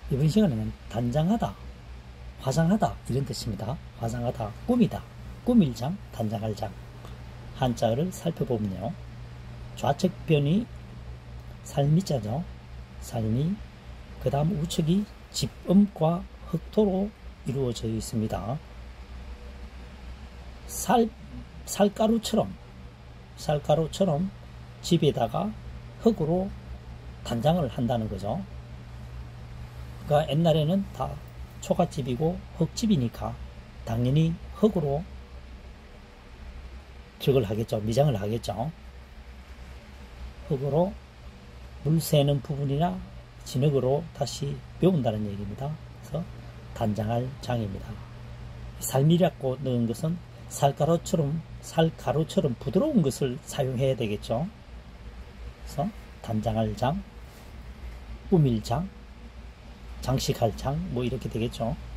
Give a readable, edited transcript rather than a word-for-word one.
이번 시간에는 단장하다, 화장하다 이런 뜻입니다. 화장하다, 꾸미다, 꾸밀장, 단장할 장. 한자를 살펴보면요. 좌측변이 살미자죠. 살미. 그 다음 우측이 집음과 흑토로 이루어져 있습니다. 쌀가루처럼 집에다가 흙으로 단장을 한다는 거죠. 그러니까 옛날에는 다 초가집이고 흙집이니까 당연히 흙으로 적을 하겠죠. 미장을 하겠죠. 흙으로 물 새는 부분이나 진흙으로 다시 배운다는 얘기입니다. 그래서 단장할 장입니다. 살미라고 넣은 것은 쌀가루처럼 부드러운 것을 사용해야 되겠죠. 그래서 단장할 장, 꾸밀 장, 장식할 장, 뭐 이렇게 되겠죠.